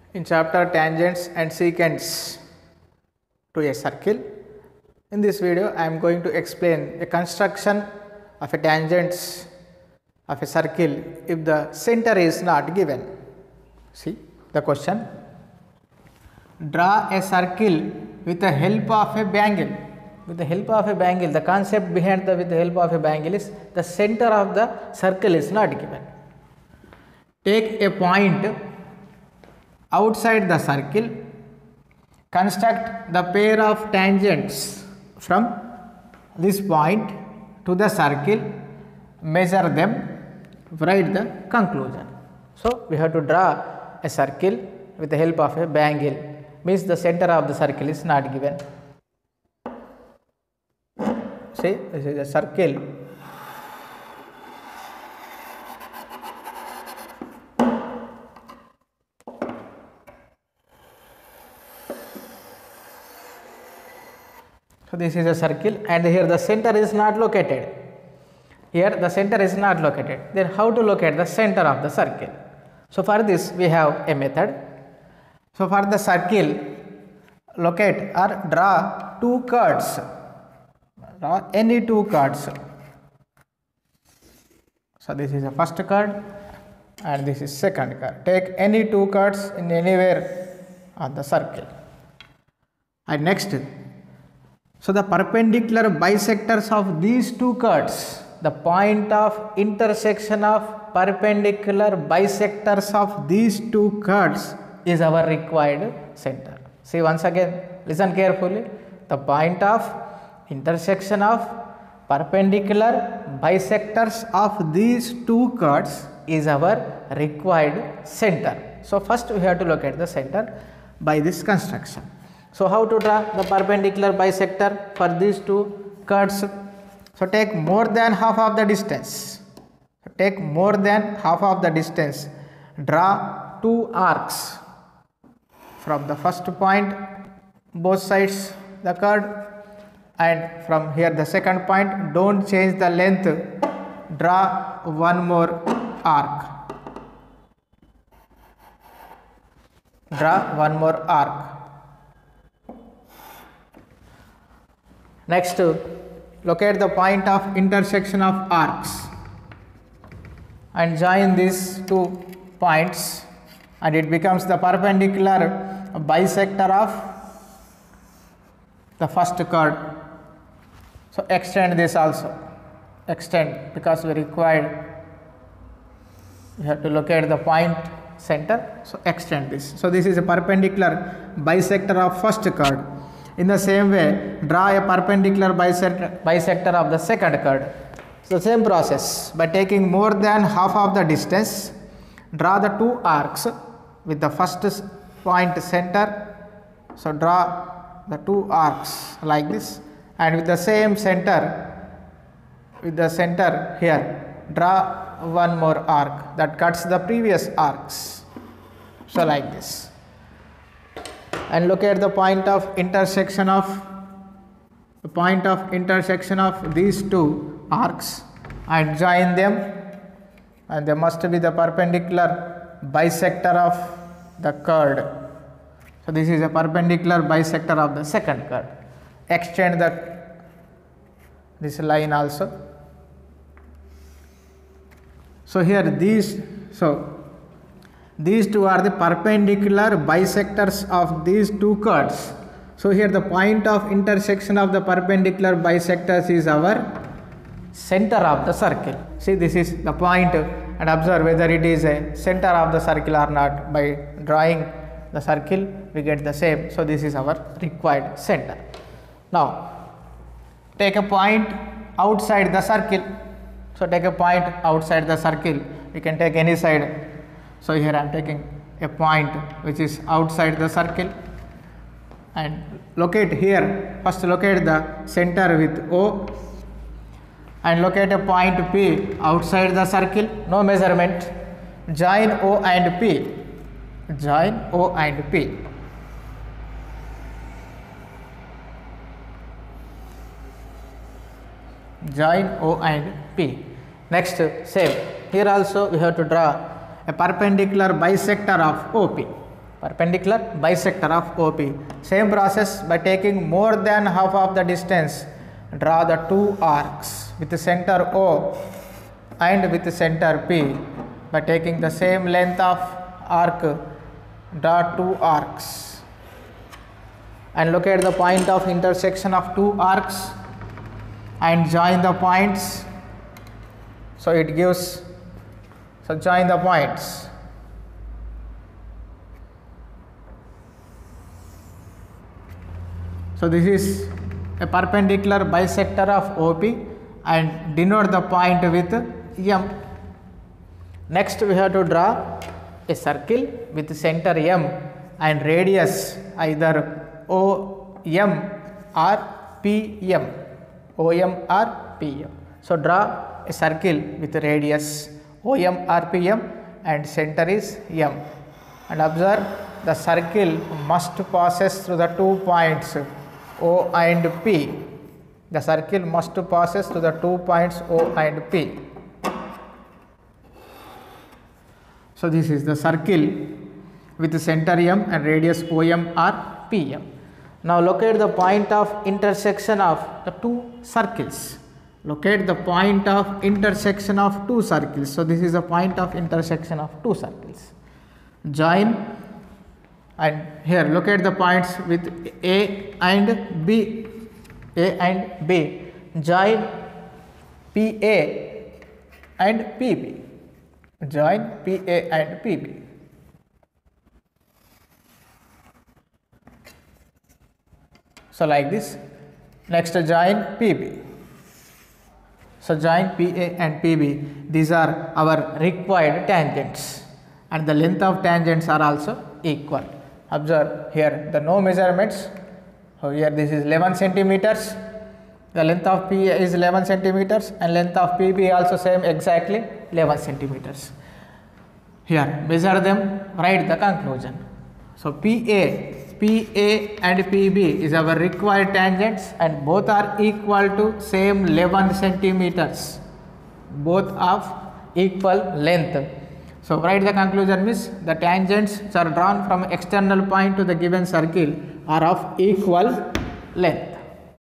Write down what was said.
In chapter tangents and secants to a circle, in this video I am going to explain the construction of a tangents of a circle if the center is not given. See the question: draw a circle with the help of a bangle. With the help of a bangle, the concept behind the with the help of a bangle is the center of the circle is not given. Take a point outside the circle, construct the pair of tangents from this point to the circle, measure them, write the conclusion. So, we have to draw a circle with the help of a bangle, means the center of the circle is not given. See, this is a circle. So, this is a circle and here the center is not located. Here the center is not located. Then how to locate the center of the circle? So, for this we have a method. So, for the circle, locate or draw two chords. Draw any two chords. So, this is the first chord and this is second chord. Take any two chords in anywhere on the circle. And next, so the perpendicular bisectors of these two chords, the point of intersection of perpendicular bisectors of these two chords is our required center. See once again, listen carefully. The point of intersection of perpendicular bisectors of these two chords is our required center. So first we have to locate the center by this construction. So how to draw the perpendicular bisector for these two chords? So take more than half of the distance. Take more than half of the distance. Draw two arcs from the first point, both sides the chord, and from here the second point. Don't change the length. Draw one more arc. Draw one more arc. Next, locate the point of intersection of arcs and join these two points and it becomes the perpendicular bisector of the first chord. So, extend this also, extend, because we required, we have to locate the point center. So, extend this. So, this is a perpendicular bisector of first chord. In the same way, draw a perpendicular bisector of the second chord. So, same process, by taking more than half of the distance, draw the two arcs with the first point center. So, draw the two arcs like this, and with the same center, here, draw one more arc that cuts the previous arcs. So, like this. And locate the point of intersection of these two arcs and join them, and they must be the perpendicular bisector of the chord. So this is a perpendicular bisector of the second chord. Extend this line also. So here these two are the perpendicular bisectors of these two chords. So here the point of intersection of the perpendicular bisectors is our center of the circle. See, this is the point, and observe whether it is a center of the circle or not. By drawing the circle we get the same. So this is our required center. Now take a point outside the circle. So take a point outside the circle. You can take any side. So here I am taking a point which is outside the circle, and locate here, first locate the center with O and locate a point P outside the circle, no measurement. Join O and P. Join O and P. Join O and P. Next, same. Here also we have to draw a perpendicular bisector of OP. perpendicular bisector of OP. Same process, by taking more than half of the distance, draw the two arcs with the center O and with the center P. By taking the same length of arc, draw two arcs and locate the point of intersection of two arcs and join the points. So it gives, so join the points. So this is a perpendicular bisector of OP and denote the point with M. Next we have to draw a circle with center M and radius either OM or PM. OM or PM. So draw a circle with radius OM or PM and center is M. And observe, the circle must passes through the 2 points O and P. The circle must passes through the 2 points O and P. So this is the circle with the center M and radius OM or PM. Now locate the point of intersection of the two circles. Locate the point of intersection of two circles. So this is the point of intersection of two circles. Join, and here locate the points with A and B. A and B. Join PA and PB. Join PA and PB. So like this. Next join PB. So join PA and PB. These are our required tangents and the length of tangents are also equal. Observe here the no measurements. So here this is 11 centimeters. The length of PA is 11 centimeters and length of PB also same, exactly 11 centimeters. Here measure them, write the conclusion. So PA and PB is our required tangents and both are equal to same 11 centimeters. Both of equal length. So write the conclusion means the tangents which are drawn from external point to the given circle are of equal length.